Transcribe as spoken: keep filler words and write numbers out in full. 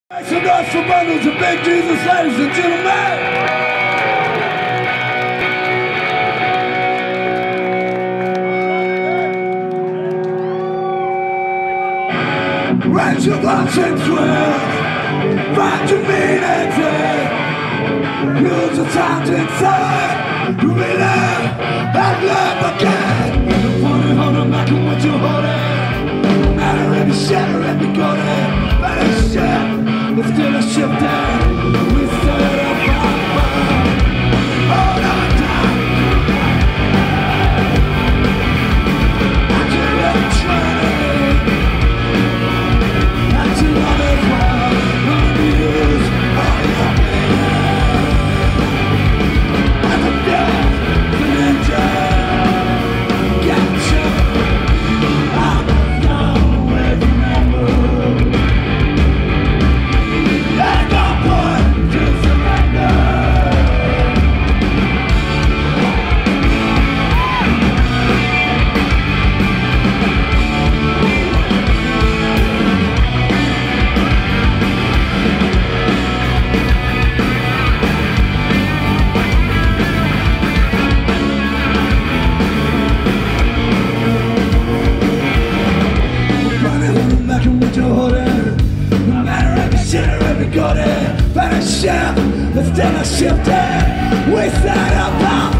Make some noise for bundles of big Jesus, ladies and gentlemen. Range of arms and swells, find your meaning in. Use the time to inside, to relive and live again. The funny hold on back and what you're holding. Matter every shadow, every golden, better shit. It's still a shift down. We set up our fire. Hold on down. I can let training. I can love as well. None of use all your pain. As a death, the ninja. Gotcha. I'm gone with remember. No matter every shit or every good, better shift, let's take a shift in. We set up our